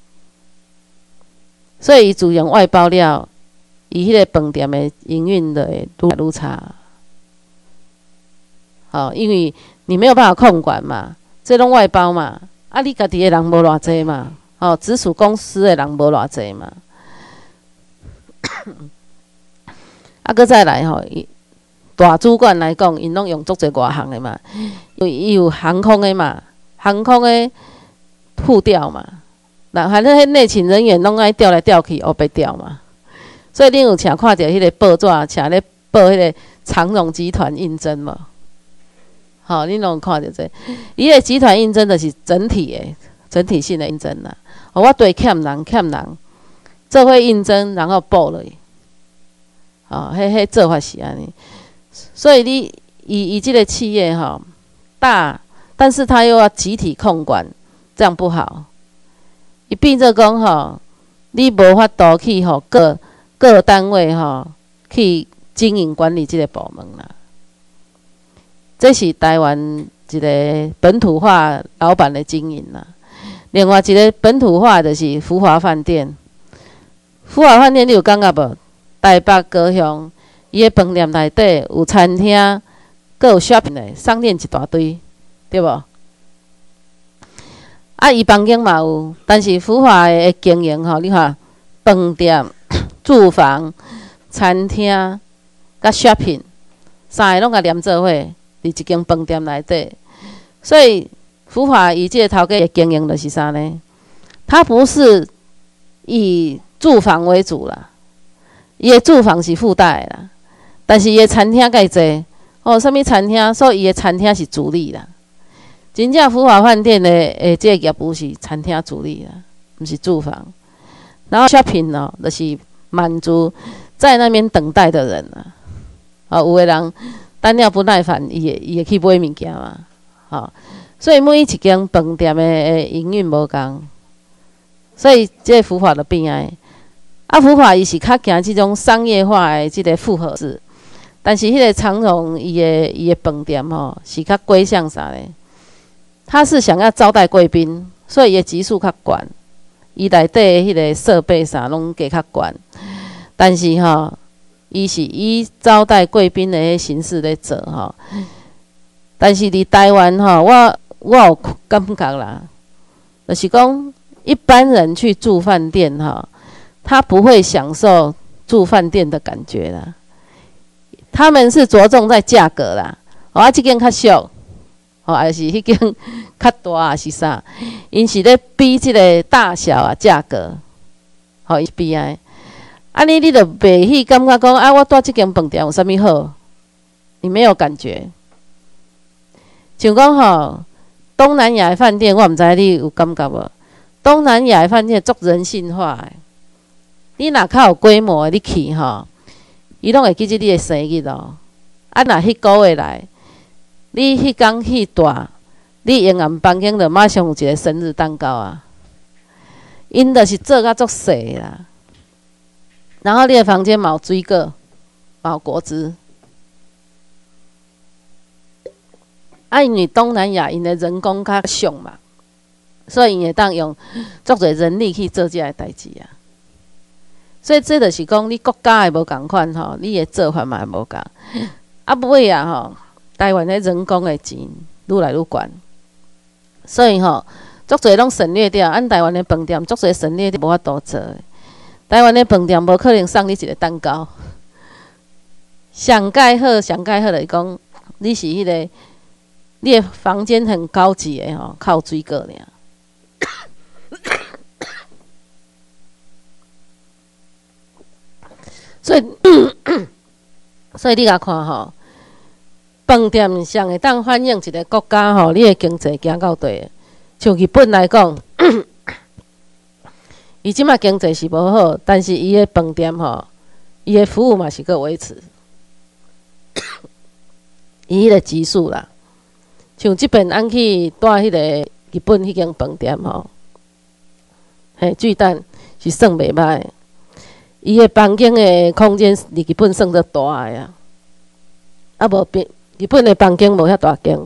所以伊自用外包了，伊迄个饭店的营运的愈来愈差。好，因为你没有办法控管嘛，这拢外包嘛，啊，你家己的人无偌济嘛。哦，直属公司的人无偌济嘛，啊，搁再来吼，大主管来讲，因拢用足侪外行的嘛，伊有航空的嘛，航空的护调嘛，那反正迄内勤人员拢爱调来调去，黑白调嘛，所以恁有请看到迄个报纸，请咧报迄个长荣集团应征嘛，好，恁拢有看到这，伊个集团应征的是整体性的应征啦。哦，我对欠人，做伙应征，然后报了。哦，迄做法是安尼。所以你以这个企业哈大，但是他又要集体控管，这样不好。伊变做讲吼，你无法度去吼各单位吼去经营管理这个部门啦。这是台湾一个本土化老板的经营啦。另外一个本土化就是福华饭店。福华饭店你有感觉无？台北、高雄，伊个饭店内底有餐厅，阁有 shopping 的商店一大堆，对无？啊，伊房间嘛有，但是福华的经营吼，你看饭店、住房、餐厅、甲 shopping 三个拢甲连做伙，伫一间饭店内底，所以。福华以这个头家的经营就是啥呢？他不是以住房为主啦，伊的住房是附带啦，但是伊的餐厅介济哦，什么餐厅？所以伊的餐厅是主力啦。真正福华饭店的这个业务是餐厅主力啦，不是住房。然后 shopping 哦，就是满足在那边等待的人啦。哦，有的人等了不耐烦，伊会去买物件嘛，哦。所以每一间饭店的营运无共，所以这福华就变爱。啊，福华伊是较行这种商业化的这个复合式，但是迄个长荣伊的饭店吼是较归向啥呢？他是想要招待贵宾，所以伊的级数较悬，伊内底迄个设备啥拢加较悬，但是吼，伊是以招待贵宾的迄形式咧做吼。但是伫台湾吼，我有感觉啦，就是讲一般人去住饭店哈，他不会享受住饭店的感觉啦。他们是着重在价格啦，哦，这间较俗，哦，还是迄间较大啊，是啥？因是咧比这个大小啊，价格，好，伊比啊。安尼你就袂去感觉讲啊，我住这间饭店有啥物好？你没有感觉。像讲吼。东南亚的饭店，我毋知你有感觉无？东南亚的饭店足人性化的，你若较有规模的，你去吼，伊拢会记住你的生日哦。啊，若迄个月来，你迄天去住，你营业房间就马上有一个生日蛋糕啊。因就是做甲足细啦，然后你的房间嘛有水果，嘛有果汁。啊，因为东南亚因的人工较俗嘛，所以因会当用足侪人力去做这个代志啊。所以这就是讲，你国家的无共款吼，你的做法嘛无共。啊，尾啊吼，台湾的人工的钱愈来愈悬，所以吼，足侪拢省略掉。按台湾的饭店，足侪省略掉，无法度做的。台湾的饭店无可能送你一个蛋糕。上盖好就是讲，你是迄个。你的房间很高级的吼，靠水果尔。所以你甲看吼，饭店上会当反映一个国家吼，你的经济行到底。像日本来讲， 伊即马经济是无好，但是伊的饭店吼，伊的服务嘛是搁维持，伊迄个级数啦。像即边俺去住迄个日本迄间饭店吼，嘿，巨蛋是算袂歹，伊的房间的空间离日本算做大个啊，啊无比日本的房间无遐大间。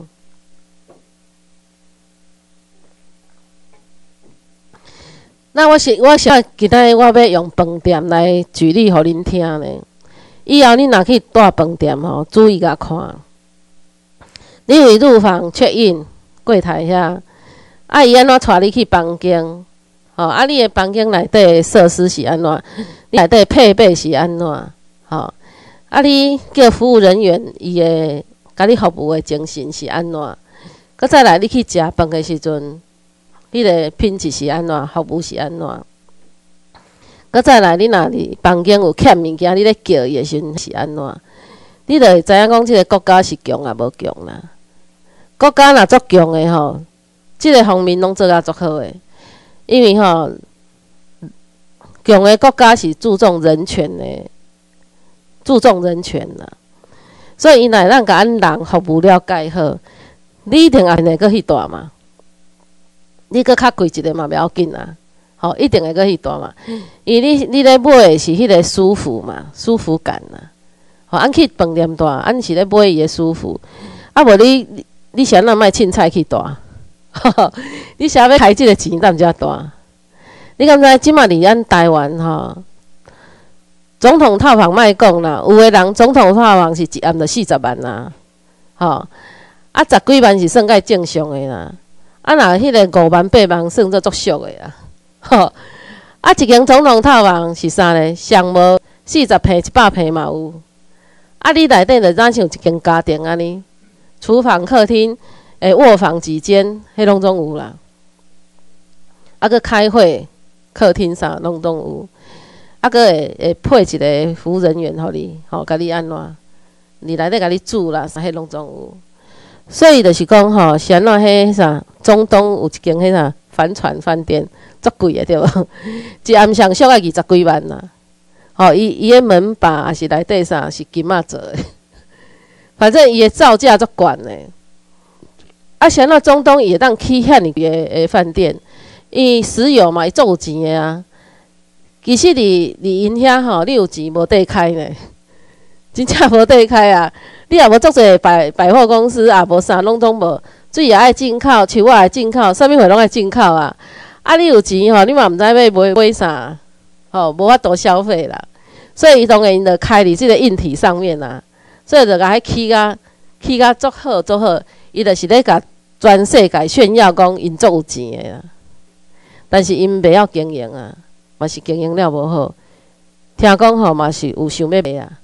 那我想今仔我要用饭店来举例互恁听呢。以后恁若去住饭店吼，注意甲看。你有入房 check in 柜台遐，啊伊安怎带你去房间？吼，啊你的房间内底的设施是安怎？你内底配备是安怎？吼，啊你叫服务人员伊的甲你服务的精神是安怎？搁再来你去食饭的时阵。你个品质是安怎，服务是安怎？搁再来，你若伫房间有欠物件，你咧叫伊的时阵是安怎？你就会知影讲，即个国家是强啊，无强啦。国家若足强的吼，即个方面拢做啊足好的，因为吼，强的国家是注重人权的，注重人权啦。所以伊若咱甲咱人服务了解好，你一定也会搁去住嘛。你搁较贵一点嘛，袂要紧啦，吼，一定会搁去住嘛。因为你咧买的是迄个舒服嘛，舒服感啦。吼，咱去饭店住，咱是咧买伊的舒服。啊，无你是安怎卖凊彩去住？你想要开即个钱，咱才住。你敢知即马伫咱台湾吼，总统套房卖讲啦，有的人总统套房是一暗就40万啦，吼，啊10几万是算介正常的啦。啊，若迄个5万8万算做足俗的啦，吼！啊，一间总统套房是啥呢？上无40平、100平嘛有。啊，你内底就咱像一间家庭安尼，厨房、客厅、卧房几间，迄拢总有啦。啊，佮开会、客厅啥拢总有。啊，佮会配一个服务人员互你，吼，甲你安怎？你内底甲你煮啦，啥迄拢总有。所以就是讲吼，是安怎迄啥？中东有一间迄啥帆船饭店，足贵的对无？一暗上俗啊20几万啦。吼，伊的门把也是内底啥是金仔做的，反正伊的造价足悬的。啊，像那中东伊会当起遐尔个饭店，伊石油嘛，伊足有钱的啊。其实伫因遐吼，你有钱无地开呢，真正无地开啊！你也无足侪百货公司啊，无啥拢总无。水也爱进口，树也爱进口，啥物货拢爱进口啊！啊，你有钱吼，你嘛毋知要买啥，吼，无法度消费啦。所以伊当然就开伫即个硬体上面啦，所以就甲迄起甲足好足好，伊就是咧甲全世界炫耀讲因足有钱的啦。但是因袂晓经营啊，嘛是经营了无好。听讲吼嘛是有想要卖啊，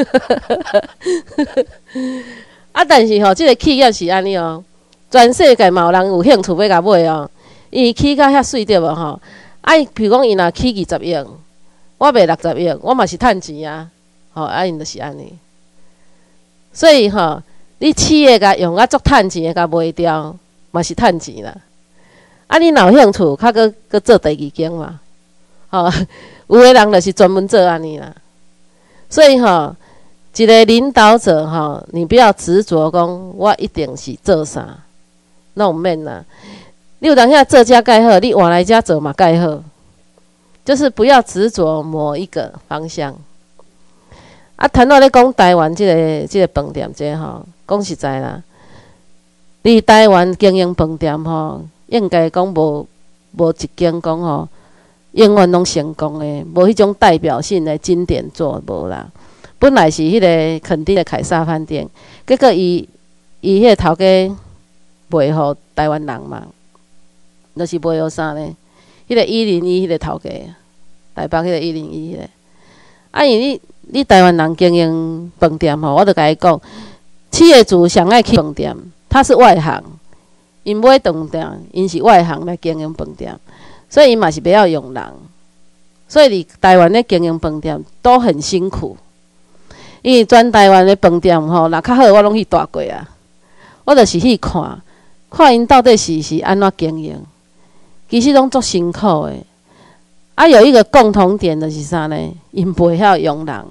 啊，但是吼，即个企业是安尼哦。全世界嘛有人有兴趣要甲买哦，伊起甲遐水对无吼？啊，譬如讲伊若起20亿，我卖60亿，我嘛是趁钱啊，吼，啊，因就是安尼。所以吼，你企业甲用啊足趁钱的甲卖掉，嘛是趁钱啦。啊，你若有兴趣，较搁做第2间嘛，吼，有的人就是专门做安尼啦。所以吼，一个领导者吼，你不要执着讲我一定是做啥。那毋免啦，你有当下做遮介好，你换来遮做嘛介好，就是不要执着某一个方向。啊，谈到咧讲台湾即个饭店这吼，讲实在啦，你台湾经营饭店吼，应该讲无一间讲吼，永远拢成功的，无迄种代表性的经典作无啦。本来是迄个垦丁的凯撒饭店，结果伊迄个头家。卖互台湾人嘛，就是卖互啥呢？迄个101迄个头家，台北迄个101迄个。啊，因为你台湾人经营饭店吼，我就甲伊讲，企业主上爱去饭店，他是外行，因买饭店，因是外行来经营饭店，所以伊嘛是不要用人。所以你台湾咧经营饭店都很辛苦，因为全台湾的饭店吼，若较好我拢去住过啊，我就是去看。看因到底是安怎经营，其实拢足辛苦的。 啊，有一个共同点就是啥呢？因袂晓用人。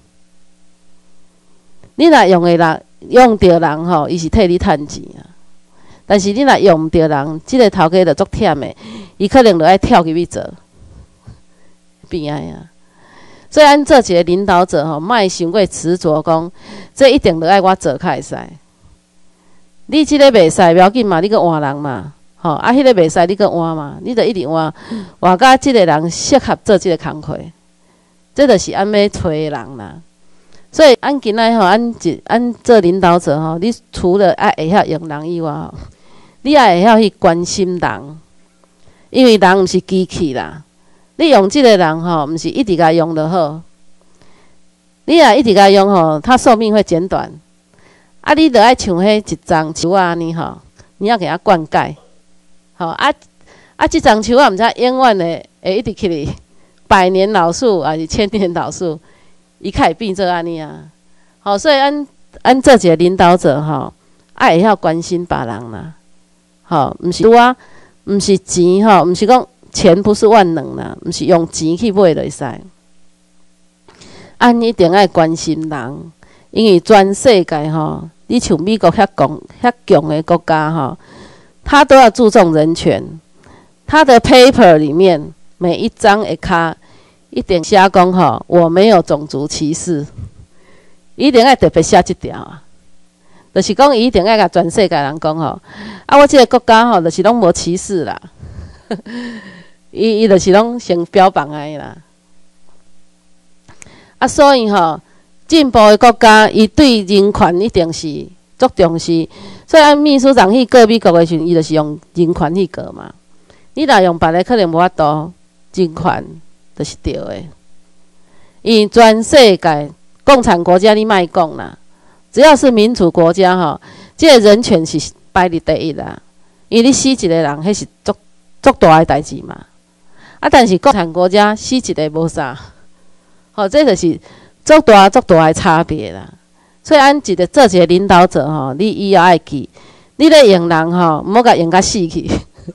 你若用的人用着人吼，伊是替你趁钱啊。但是你若用毋着人，即个头家就足忝的，伊可能就爱跳入去做，边仔啊。所以，咱做一个领导者吼，莫伤过执着讲，这一定就爱我做才会使。你即个袂使，袂要紧嘛，你去换人嘛，吼啊，迄个袂使，你去换嘛，你着一直换，换甲即个人适合做即个工课，这就是安要找的人啦。所以，咱今仔吼，咱做领导者吼，你除了爱会晓用人以外吼，你也会晓去关心人，因为人毋是机器啦。你用即个人吼，毋是一直甲用就好。你若一直甲用吼，他寿命会减短。啊，你着爱像迄一丛树啊安尼吼，你要给它灌溉。吼即丛树啊，毋知永远会一直起哩，100年老树还是1000年老树，伊较会变做安尼啊。吼，所以咱做一个领导者吼，爱会晓关心别人啦。吼，毋是我，毋是钱吼，毋是讲。钱不是万能啦，毋是用钱去买就会使。一定爱关心人，因为全世界吼，你像美国遐强的国家吼，他都要注重人权。他的 paper 里面每一章下骹一定写讲吼，我没有种族歧视，一定爱特别写即条啊。就是讲，伊一定爱甲全世界人讲吼，我即个国家吼，就是拢无歧视啦。伊就是拢先标榜安啦，所以吼，进步的国家，伊对人权一定是足重视。所以按秘书长去过美国的时阵，伊就是用人权去过嘛。你若用别个，可能无法度，人权就是对的。因为全世界共产国家你莫讲啦，只要是民主国家吼，即个人权是排伫第一啦。因为你死一个人，迄是足大的代志嘛。但是共产国家死一个无啥，这就是足大的差别啦。所以，咱做一个领导者吼，你以后爱记，你咧用人吼，毋好甲用甲死去，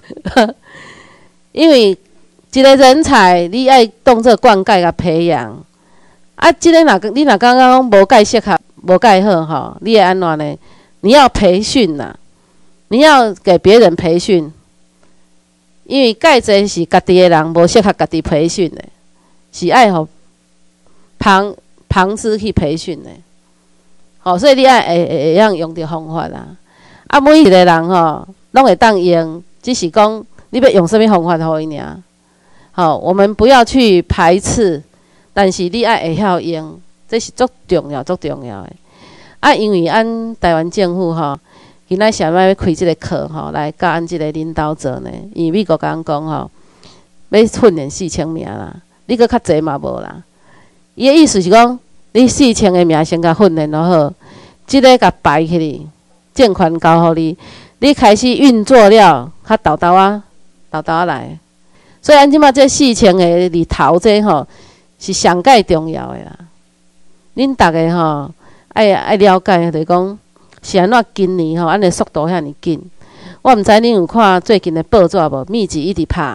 因为一个人才，你爱当作灌溉甲培养。即个你若感觉讲无介适合、无介好吼，你会安怎呢？你要培训啦，你要给别人培训。因为介济是家己的人无适合家己培训的，是爱互旁支去培训的。所以你爱会用着方法啦。每一个人吼，拢会当用，只是讲你要用什么方法互伊尔。我们不要去排斥，但是你爱会晓用，这是足重要的。因为咱台湾政府吼。今仔想要开即个课吼，来教咱即个领导者呢。因为美国讲吼，要训练4000名啦，你搁较济嘛无啦。伊个意思是讲，你4000个名先甲训练就好，即个甲排起哩，政权交互你，你开始运作了，较豆豆啊来。所以咱即马这4000个里头这吼，是上介重要的啦。恁逐个吼，爱了解，就是讲。是安怎今年吼，安尼速度遐尼紧？我毋知恁有看最近的报纸无？密集一直拍，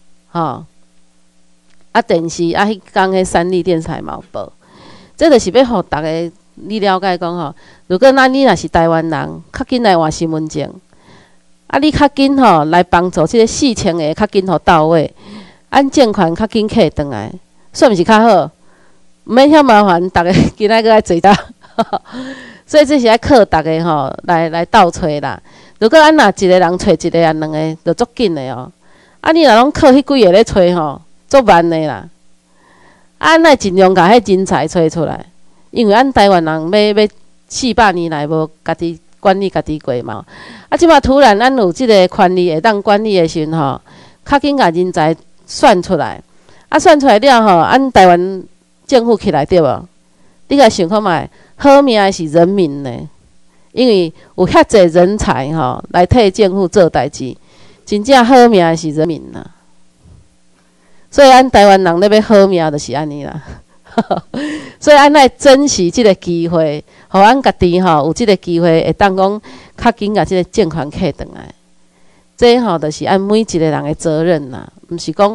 电视迄天迄三立电视嘛有报，这就是要互逐个你了解讲吼，如果你若是台湾人，较紧来换身份证，你较紧吼来帮助即个4000个较紧互到位，政权较紧客转来，算毋是较好？毋免遐麻烦，逐个今仔个爱坐搭。所以这是爱靠大家吼来斗找啦。如果若一个人找一个啊两个，就足紧的哦。你若拢靠迄几个咧找吼，足慢的啦。咱尽量甲迄人才找出来，因为咱台湾人要400年来无家己管理家己过嘛。即马突然咱有即个权利会当管理的时阵吼，较紧甲人才选出来。选出来了吼，咱台湾政府起来对无？你甲想看觅。好命的是人民呢，因为有遐济人才吼来替政府做代志，真正好命的是人民啦。所以咱台湾人咧要好命，就是安尼啦。所以咱爱珍惜即个机会，互咱家己吼有即个机会，会当讲较紧甲即个政权客转来。这吼就是按每一个人的责任啦，毋是讲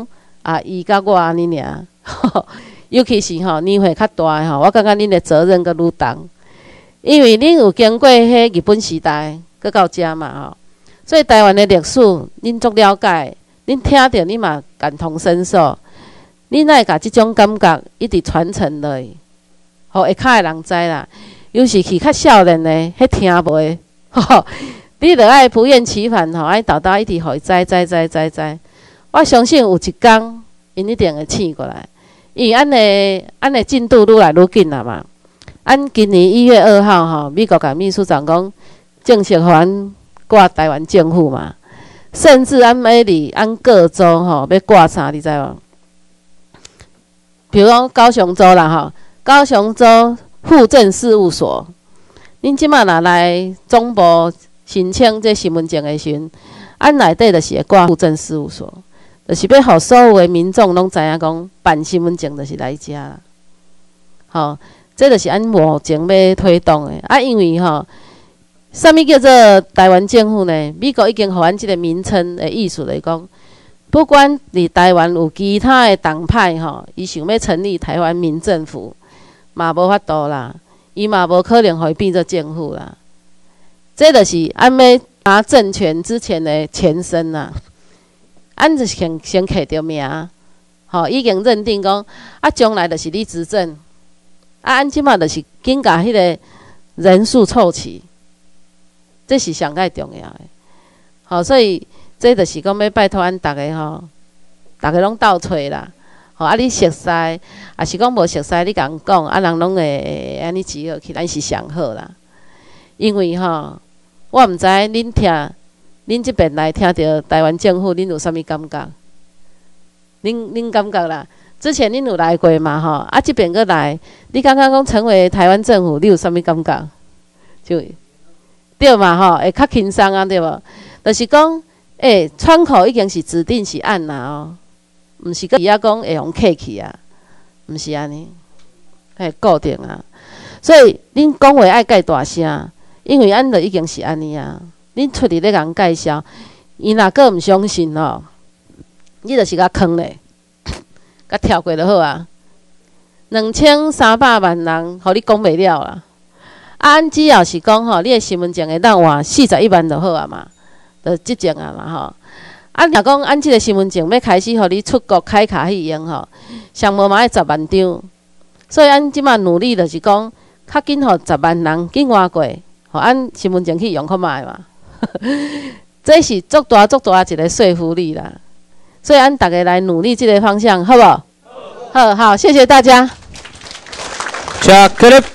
啊，伊甲我安尼尔，尤其是吼年岁较大诶吼，我感觉恁诶责任阁愈重，因为恁有经过迄日本时代，阁到遮嘛吼，所以台湾诶历史恁足了解，恁听着恁嘛感同身受，恁会甲即种感觉一直传承落去，互下骹诶人知啦。尤其是较少年诶，迄听袂，吼，你着爱不厌其烦吼，爱豆豆一直互伊知。我相信有一天，因一定会醒过来。因为咱的进度愈来愈紧啦嘛。咱今年1月2号吼，美国甲秘书长讲正式互咱挂台湾政府嘛，甚至咱各州吼要挂啥，你知无？比如讲高雄州啦吼，高雄州户政事务所，恁即马若来总部申请这身份证的时阵，咱内底就是会挂户政事务所。就是要互所有的民众拢知影讲办身份证就是来遮啦，吼，这就是咱目前要推动的啊。因为吼，啥物叫做台湾政府呢？美国已经互咱即个名称的意思就是讲，不管伫台湾有其他的党派吼，伊想要成立台湾民政府，嘛无法度啦，伊嘛无可能互伊变做政府啦。这就是咱要拿政权之前的前身啦。咱就先摕着名，吼，已经认定讲，啊，将来就是你执政，啊，咱即马就是紧甲迄个人数凑齐，这是上界重要的。吼，所以这就是讲要拜托咱逐个吼，逐个拢斗找啦，吼，啊，你熟悉，啊是讲无熟悉，你甲人讲，啊，人拢会安尼集合起，咱是上好啦。因为吼，我毋知恁听。恁即边来听到台湾政府，恁有啥物感觉？恁感觉啦？之前恁有来过嘛？吼，啊，即边佫来，你感觉讲成为台湾政府，你有啥物感觉？就对嘛？吼，会较轻松啊，对无？就是讲，窗口已经是指定是按啦哦，毋是佮伊仔讲会用客气啊，毋是安尼，固定啊。所以恁讲话爱介大声，因为咱就已经是安尼啊。恁出去咧甲人介绍，伊若个毋相信吼，你就是甲坑咧，甲跳过就好啊。2300万人，互你讲袂了啦。咱只要是讲吼，你的身份证会当换41万就好啊嘛，就即种啊嘛吼。若讲咱即个身份证要开始互你出国开卡去用吼，上无嘛爱10万张。所以咱即马努力就是讲，较紧互10万人紧换过，互咱身份证去用看卖嘛。这是足大一个说服力啦，所以咱大家来努力这个方向，好不好？好，谢谢大家。 下课了。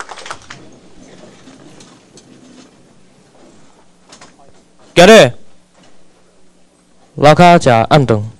今日老卡食暗顿。